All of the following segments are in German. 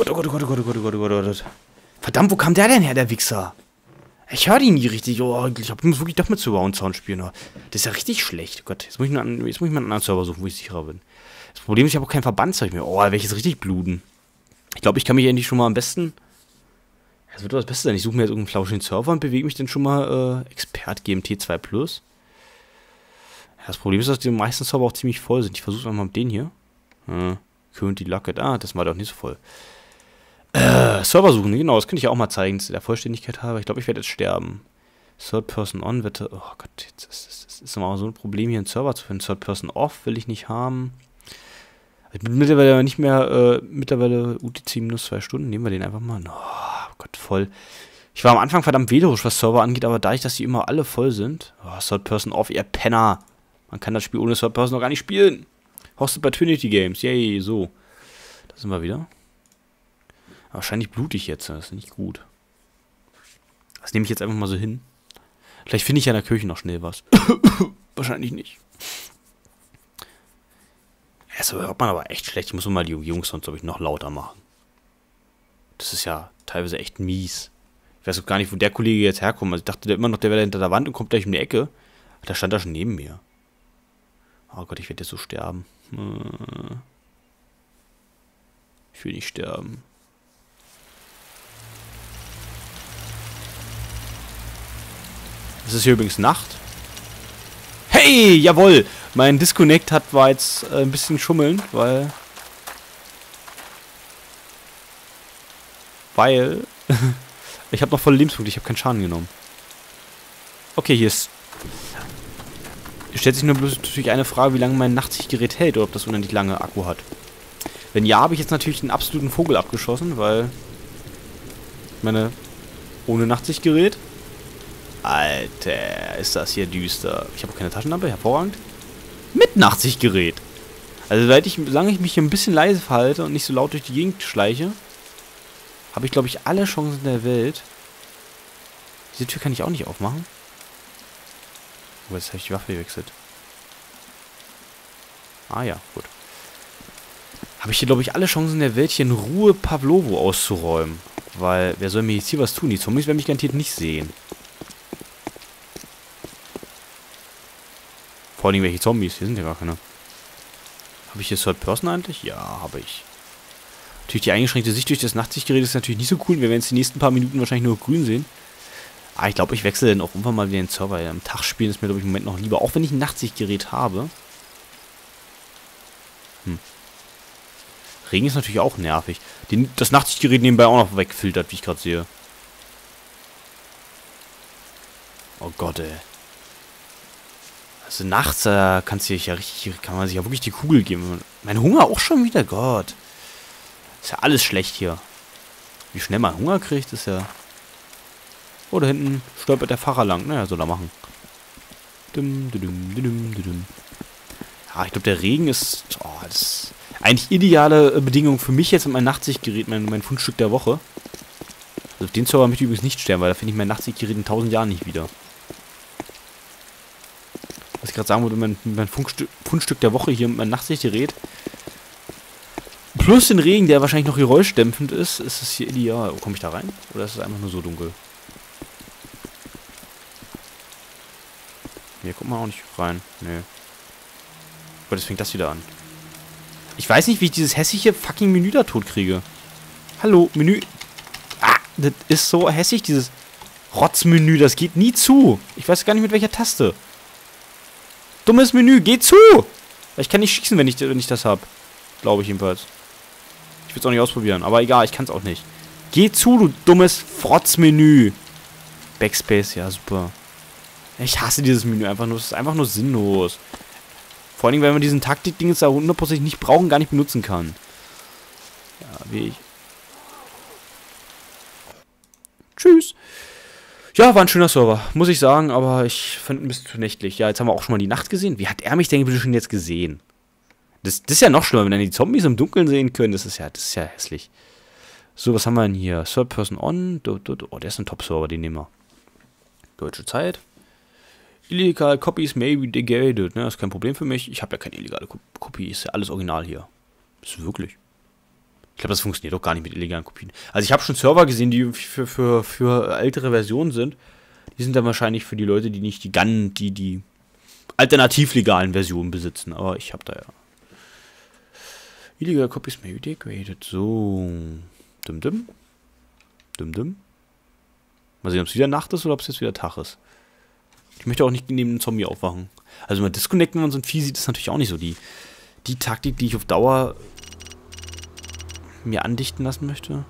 Gott, oh Gott, oh Gott, oh Gott, oh Gott, oh Gott, oh Gott, oh Gott. Verdammt, wo kam der denn her, der Wichser? Ich höre ihn nie richtig. Oh, ich muss wirklich doch mit Surround Sound spielen. Oh. Das ist ja richtig schlecht. Oh Gott, jetzt muss ich mal einen anderen Server suchen, wo ich sicherer bin. Das Problem ist, ich habe auch kein Verbandszeug mehr. Oh, da werde ich jetzt richtig bluten. Ich glaube, ich kann mich endlich schon mal am besten... Das wird doch das Beste sein. Ich suche mir jetzt irgendeinen flauschigen Server und bewege mich dann schon mal Expert GMT 2 Plus. Ja, das Problem ist, dass die meisten Server auch ziemlich voll sind. Ich versuche es mal mit den hier. Currently Locket. Ah, das war doch nicht so voll. Server suchen, genau, das könnte ich ja auch mal zeigen, dass ich der Vollständigkeit habe. Ich glaube, ich werde jetzt sterben. Third Person On, bitte. Oh Gott, jetzt ist nochmal so ein Problem, hier einen Server zu finden. Third Person Off will ich nicht haben. Ich bin mittlerweile nicht mehr, mittlerweile UTC minus 2 Stunden. Nehmen wir den einfach mal. Oh Gott, voll. Ich war am Anfang verdammt wählerisch, was Server angeht, aber dadurch, dass die immer alle voll sind. Oh, Third Person Off, ihr Penner. Man kann das Spiel ohne Third Person noch gar nicht spielen. Hosted bei Trinity Games, yay, so. Da sind wir wieder. Wahrscheinlich blutig jetzt, das ist nicht gut. Das nehme ich jetzt einfach mal so hin. Vielleicht finde ich ja in der Kirche noch schnell was. Wahrscheinlich nicht. Das hört man aber echt schlecht. Ich muss mal die Jungs sonst, glaube ich, noch lauter machen. Das ist ja teilweise echt mies. Ich weiß auch gar nicht, wo der Kollege jetzt herkommt. Also ich dachte immer noch, der wäre hinter der Wand und kommt gleich um die Ecke. Da stand er schon neben mir. Oh Gott, ich werde jetzt so sterben. Ich will nicht sterben. Es ist hier übrigens Nacht. Hey, jawohl! Mein Disconnect war jetzt ein bisschen schummeln, weil ich habe noch volle Lebenspunkte, ich habe keinen Schaden genommen. Okay, hier stellt sich nur bloß natürlich eine Frage, wie lange mein Nachtsichtgerät hält oder ob das unendlich lange Akku hat. Wenn ja, habe ich jetzt natürlich einen absoluten Vogel abgeschossen, weil ich meine, ohne Nachtsichtgerät. Alter, ist das hier düster. Ich habe auch keine Taschenlampe, hervorragend. Mit Nachtsichtgerät. Also solange ich mich hier ein bisschen leise verhalte und nicht so laut durch die Gegend schleiche, habe ich, glaube ich, alle Chancen der Welt. Diese Tür kann ich auch nicht aufmachen. Oh, jetzt habe ich die Waffe gewechselt. Ah ja, gut. Habe ich hier, glaube ich, alle Chancen der Welt, hier in Ruhe Pavlovo auszuräumen. Weil, wer soll mir jetzt hier was tun? Die Zombies werden mich garantiert nicht sehen. Vor allem welche Zombies, hier sind ja gar keine. Habe ich hier Third Person eigentlich? Ja, habe ich. Natürlich die eingeschränkte Sicht durch das Nachtsichtgerät ist natürlich nicht so cool. Wir werden es die nächsten paar Minuten wahrscheinlich nur grün sehen. Aber ich glaube, ich wechsle dann auch irgendwann mal wieder den Server. Am Tag spielen ist mir, glaube ich, im Moment noch lieber. Auch wenn ich ein Nachtsichtgerät habe. Regen ist natürlich auch nervig. Das Nachtsichtgerät nebenbei auch noch wegfiltert, wie ich gerade sehe. Oh Gott, ey. Also nachts kann man sich ja wirklich die Kugel geben. Mein Hunger auch schon wieder, Gott. Ist ja alles schlecht hier. Wie schnell man Hunger kriegt, ist ja... Oh, da hinten stolpert der Fahrer lang. Naja, soll er machen. Ja, ich glaube, der Regen ist... Oh, das ist eigentlich ideale Bedingung für mich jetzt mit meinem Nachtsichtgerät, mein Fundstück der Woche. Also auf den Server möchte ich übrigens nicht sterben, weil da finde ich mein Nachtsichtgerät in 1000 Jahren nicht wieder. Was ich gerade sagen wollte, mein Fundstück der Woche hier mit meinem Nachtsichtgerät. Plus den Regen, der wahrscheinlich noch geräuschdämpfend ist es hier ideal. Oh, komme ich da rein? Oder ist es einfach nur so dunkel? Hier kommt man auch nicht rein. Nee. Aber jetzt fängt das wieder an. Ich weiß nicht, wie ich dieses hässliche fucking Menü da tot kriege. Hallo, Menü. Ah, das ist so hässlich, dieses Rotzmenü. Das geht nie zu. Ich weiß gar nicht, mit welcher Taste. Dummes Menü, geht zu! Ich kann nicht schießen, wenn ich das hab. Glaube ich jedenfalls. Ich will es auch nicht ausprobieren, aber egal, ich kann es auch nicht. Geh zu, du dummes Frotzmenü. Backspace, ja, super. Ich hasse dieses Menü einfach nur. Es ist einfach nur sinnlos. Vor allem, weil man diesen Taktik-Ding jetzt da 100% nicht brauchen, gar nicht benutzen kann. Ja, wie ich. Tschüss. Ja, war ein schöner Server, muss ich sagen, aber ich fand ein bisschen zu nächtlich. Ja, jetzt haben wir auch schon mal die Nacht gesehen. Wie hat er mich denn bitte schon jetzt gesehen? Das ist ja noch schlimmer, wenn dann die Zombies im Dunkeln sehen können. Das ist ja hässlich. So, was haben wir denn hier? Third Person On. Oh, der ist ein Top-Server, den nehmen wir. Deutsche Zeit. Illegal Copies may be degraded. Ne, das ist kein Problem für mich. Ich habe ja keine illegale Kopie. Ist ja alles original hier. Ist wirklich. Ich glaube, das funktioniert doch gar nicht mit illegalen Kopien. Also ich habe schon Server gesehen, die für ältere Versionen sind. Die sind dann wahrscheinlich für die Leute, die nicht die alternativ legalen Versionen besitzen. Aber ich habe da ja. Illegal Copies may be degraded. So. Dum. Mal sehen, ob es wieder Nacht ist oder ob es jetzt wieder Tag ist. Ich möchte auch nicht neben einem Zombie aufwachen. Also mal disconnecten, wenn man so ein Vieh sieht, ist natürlich auch nicht so die Taktik, die ich auf Dauer mir andichten lassen möchte.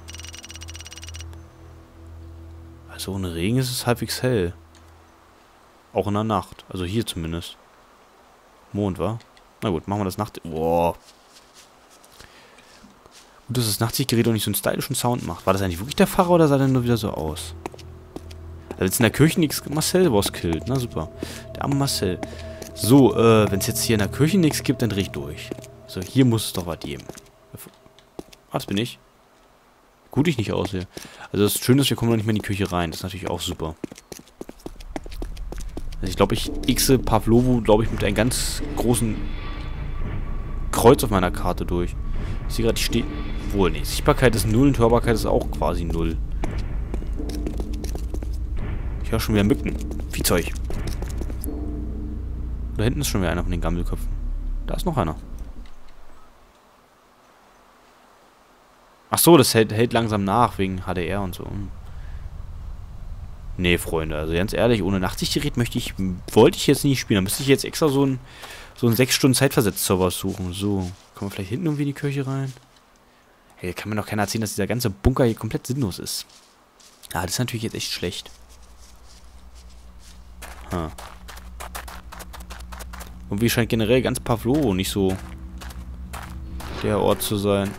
Also ohne Regen ist es halbwegs hell. Auch in der Nacht. Also hier zumindest. Mond, wa? Na gut, machen wir das Nacht... Boah. Gut, dass das Nachtsichtgerät auch nicht so einen stylischen Sound macht. War das eigentlich wirklich der Pfarrer oder sah der nur wieder so aus? Also jetzt in der Kirche nichts Marcel was killt. Na super. Der arme Marcel. So, wenn es jetzt hier in der Kirche nichts gibt, dann dreh ich durch. So, hier muss es doch was geben. Ah, das bin ich. Gut, ich nicht aussehe. Also das Schöne ist, wir kommen noch nicht mehr in die Küche rein. Das ist natürlich auch super. Also ich glaube, ich xe Pavlovo, glaube ich, mit einem ganz großen Kreuz auf meiner Karte durch. Ich sehe gerade, die steht... Wohl, nee, Sichtbarkeit ist 0 und Hörbarkeit ist auch quasi 0. Ich höre schon wieder Mücken. Viehzeug. Da hinten ist schon wieder einer von den Gammelköpfen. Da ist noch einer. Ach so, das hält langsam nach, wegen HDR und so. Nee, Freunde, also ganz ehrlich, ohne Nachtsichtgerät wollte ich jetzt nicht spielen. Da müsste ich jetzt extra so ein 6 Stunden Zeitversetzt-Server suchen. So, kommen wir vielleicht hinten irgendwie in die Kirche rein? Hey, kann mir doch keiner erzählen, dass dieser ganze Bunker hier komplett sinnlos ist. Ja, das ist natürlich jetzt echt schlecht. Irgendwie scheint generell ganz Pavlovo nicht so der Ort zu sein.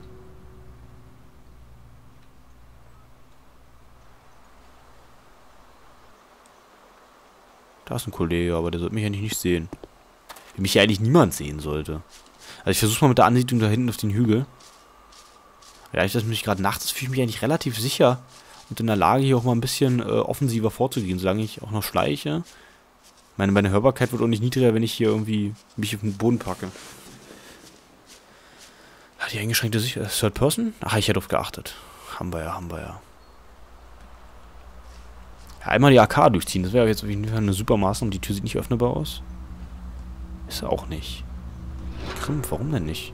Da ist ein Kollege, aber der sollte mich eigentlich nicht sehen. Wie mich ja eigentlich niemand sehen sollte. Also ich versuche mal mit der Ansiedlung da hinten auf den Hügel. Ja, ich das mich gerade nachts fühle ich mich eigentlich relativ sicher und in der Lage, hier auch mal ein bisschen offensiver vorzugehen, solange ich auch noch schleiche. Meine Hörbarkeit wird auch nicht niedriger, wenn ich hier irgendwie mich auf den Boden packe. Die eingeschränkte Sicht. Third Person? Ach, ich hätte drauf geachtet. Haben wir ja. Ja, einmal die AK durchziehen. Das wäre jetzt auf jeden Fall eine super Maßnahme. Die Tür sieht nicht öffnbar aus. Ist er auch nicht. Grimm, warum denn nicht?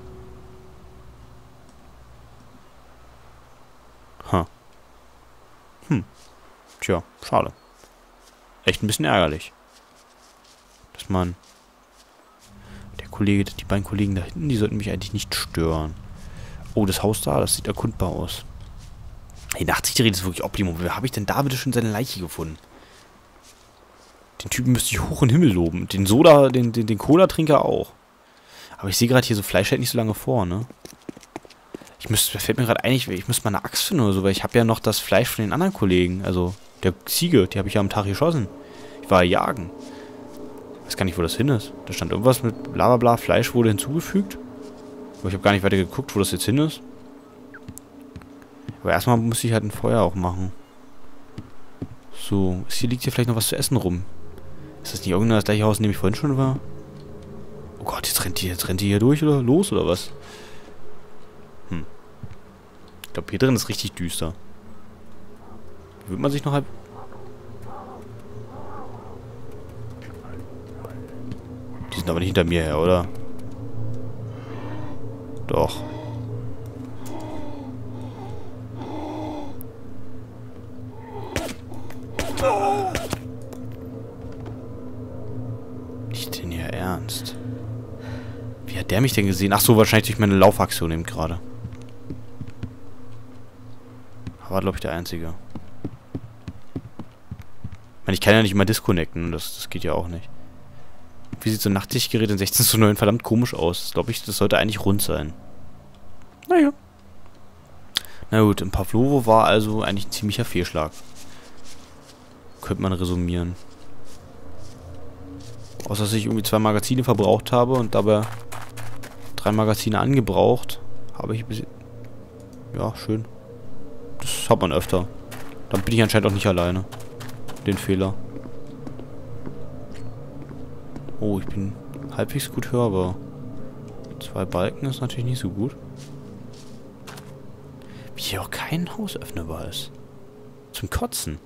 Tja, schade. Echt ein bisschen ärgerlich. Dass man... Die beiden Kollegen da hinten, die sollten mich eigentlich nicht stören. Oh, das Haus da, das sieht erkundbar aus. Hey, Nachtsichtgerät ist wirklich Optimum. Wer habe ich denn da bitte schon seine Leiche gefunden? Den Typen müsste ich hoch in den Himmel loben. Den Soda, den Cola-Trinker auch. Aber ich sehe gerade hier so Fleisch hält nicht so lange vor, ne? Fällt mir gerade ein, ich müsste mal eine Axt finden oder so, weil ich habe ja noch das Fleisch von den anderen Kollegen. Also, der Ziege, die habe ich ja am Tag geschossen. Ich war ja jagen. Ich weiß gar nicht, wo das hin ist. Da stand irgendwas mit blablabla, Fleisch wurde hinzugefügt. Aber ich habe gar nicht weiter geguckt, wo das jetzt hin ist. Aber erstmal muss ich halt ein Feuer auch machen. So, liegt hier vielleicht noch was zu essen rum. Ist das nicht irgendein das gleiche Haus, in dem ich vorhin schon war? Oh Gott, jetzt rennt die hier durch oder los oder was? Ich glaube, hier drin ist richtig düster. Wird man sich noch halb... Die sind aber nicht hinter mir her, oder? Doch. Nicht denn hier ernst? Wie hat der mich denn gesehen? Ach so, wahrscheinlich durch meine Laufaktion eben gerade. War, glaube ich, der Einzige. Ich kann ja nicht mal disconnecten. Das geht ja auch nicht. Wie sieht so ein Nachtsichtgerät in 16:9 verdammt komisch aus? Glaube ich, das sollte eigentlich rund sein. Naja. Na gut, in Pavlovo war also eigentlich ein ziemlicher Fehlschlag. Könnte man resümieren. Außer, dass ich irgendwie 2 Magazine verbraucht habe und dabei 3 Magazine angebraucht. Habe ich bis... Ja, schön. Das hat man öfter. Dann bin ich anscheinend auch nicht alleine. Den Fehler. Oh, ich bin halbwegs gut hörbar. 2 Balken ist natürlich nicht so gut. hier auch kein Haus öffnbar ist. Zum Kotzen.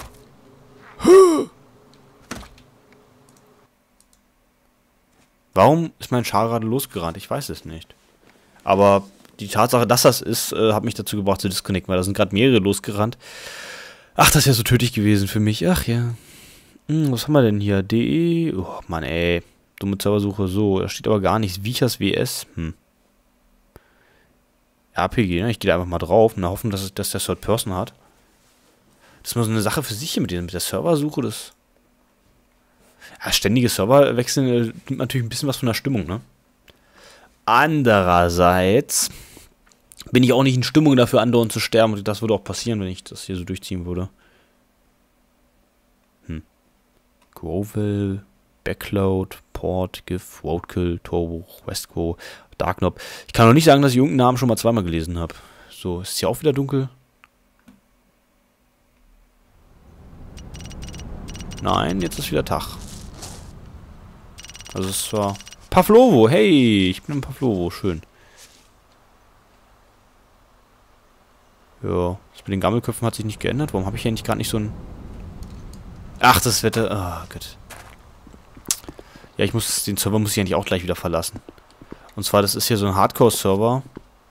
Warum ist mein Char gerade losgerannt? Ich weiß es nicht. Aber die Tatsache, dass das ist, hat mich dazu gebracht zu disconnecten, weil da sind gerade mehrere losgerannt. Ach, das ist ja so tödlich gewesen für mich. Ach ja. Was haben wir denn hier? DE. Oh, Mann, ey. Dumme Serversuche. So, da steht aber gar nichts. Vichas WS. RPG, ne? Ich gehe da einfach mal drauf und hoffen, dass der Third Person hat. Das ist mal so eine Sache für sich hier mit der Serversuche. Das. Ja, ständige Serverwechseln nimmt natürlich ein bisschen was von der Stimmung, ne? Andererseits bin ich auch nicht in Stimmung dafür, andauernd zu sterben. Und das würde auch passieren, wenn ich das hier so durchziehen würde. Groville, Backload, Port, GIF, Roadkill, Turbo, Westco, Darknob. Ich kann noch nicht sagen, dass ich irgendeinen Namen schon mal zweimal gelesen habe. So, ist es hier auch wieder dunkel? Nein, jetzt ist wieder Tag. Also es war Pavlovo, hey, ich bin in Pavlovo, schön. Ja, das mit den Gammelköpfen hat sich nicht geändert. Warum habe ich hier eigentlich gerade nicht so ein... Ach, das Wetter... Ah, Gott. Ja, den Server muss ich eigentlich auch gleich wieder verlassen. Und zwar, das ist hier so ein Hardcore-Server.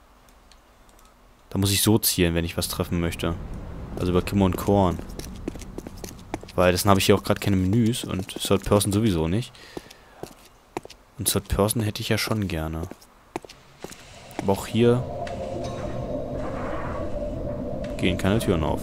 Da muss ich so zielen, wenn ich was treffen möchte. Also über Kimmer und Korn. Weil deswegen habe ich hier auch gerade keine Menüs und Third Person sowieso nicht. Und Third Person hätte ich ja schon gerne. Aber auch hier gehen keine Türen auf.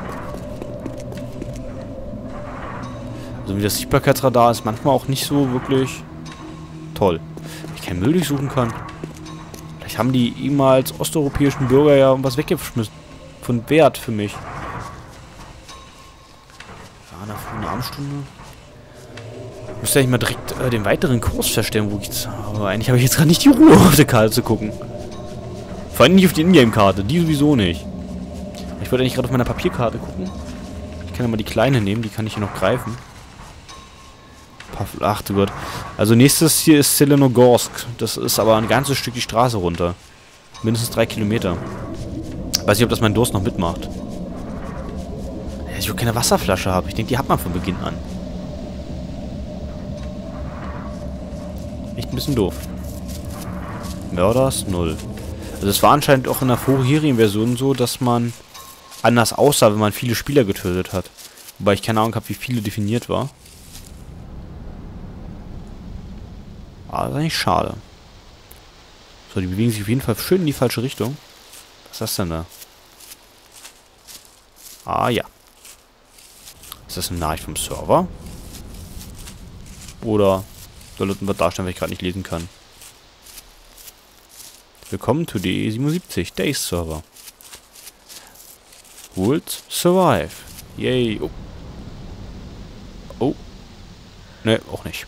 Also wie das Sichtbarkeitsradar ist manchmal auch nicht so wirklich toll. Wenn ich keinen Müll durchsuchen kann. Vielleicht haben die ehemals osteuropäischen Bürger ja was weggeschmissen. Von Wert für mich. Ja, nach einer Abendstunde. Ich müsste eigentlich mal direkt den weiteren Kurs feststellen, wo ich... Aber eigentlich habe ich jetzt gerade nicht die Ruhe, auf der Karte zu gucken. Vor allem nicht auf die Ingame-Karte. Die sowieso nicht. Ich wollte eigentlich gerade auf meiner Papierkarte gucken. Ich kann ja mal die kleine nehmen, die kann ich hier noch greifen. Ach du Gott. Also nächstes hier ist Zelenogorsk. Das ist aber ein ganzes Stück die Straße runter. Mindestens 3 Kilometer. Weiß nicht, ob das mein Durst noch mitmacht. Ja, ich auch keine Wasserflasche habe. Ich denke, die hat man von Beginn an. Echt ein bisschen doof. Mörders 0. Also es war anscheinend auch in der vorherigen Version so, dass man anders aussah, wenn man viele Spieler getötet hat. Wobei ich keine Ahnung habe, wie viele definiert war. Aber das ist eigentlich schade. So, die bewegen sich auf jeden Fall schön in die falsche Richtung. Was ist das denn da? Ah, ja. Ist das eine Nachricht vom Server? Oder soll das was darstellen, weil ich gerade nicht lesen kann? Willkommen to DE77, Days Server. Would survive. Yay. Oh. Oh. Ne, auch nicht.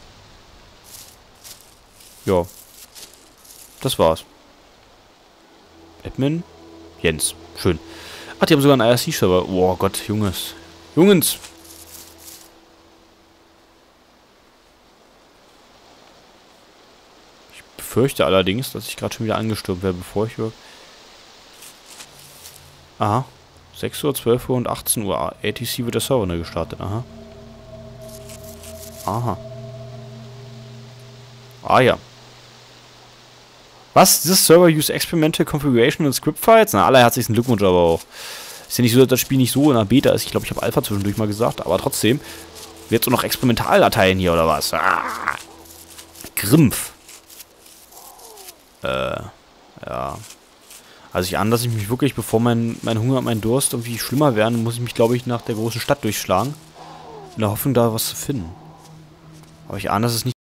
Ja. Das war's. Admin. Jens. Schön. Ach, die haben sogar einen IRC-Server. Oh Gott, Junges. Jungens! Ich befürchte allerdings, dass ich gerade schon wieder angestürmt werde, bevor ich... Aha. 6 Uhr, 12 Uhr und 18 Uhr. ATC wird der Server neu gestartet. Aha. Aha. Ah ja. Was? This server use experimental configuration and script files? Na, allerherzlichsten Glückwunsch aber auch. Ist ja nicht so, dass das Spiel nicht so in der Beta ist. Ich glaube, ich habe Alpha zwischendurch mal gesagt. Aber trotzdem. Wird so noch Experimentaldateien hier, oder was? Ah. Grimpf. Ja. Also ich ahne, dass ich mich wirklich, bevor mein Hunger und mein Durst irgendwie schlimmer werden, muss ich mich, glaube ich, nach der großen Stadt durchschlagen. In der Hoffnung, da was zu finden. Aber ich ahne, dass es nicht...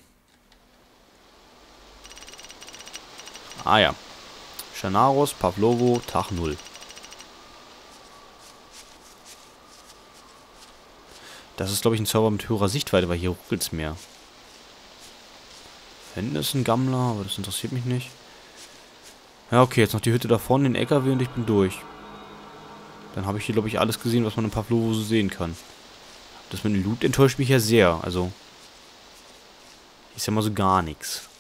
Ah ja. Chernarus, Pavlovo, Tag 0. Das ist, glaube ich, ein Server mit höherer Sichtweite, weil hier ruckelt es mehr. Hinten ist ein Gammler, aber das interessiert mich nicht. Ja, okay, jetzt noch die Hütte da vorne, den LKW und ich bin durch. Dann habe ich hier, glaube ich, alles gesehen, was man in Pavlovo so sehen kann. Das mit dem Loot enttäuscht mich ja sehr, also... Ist ja mal so gar nichts.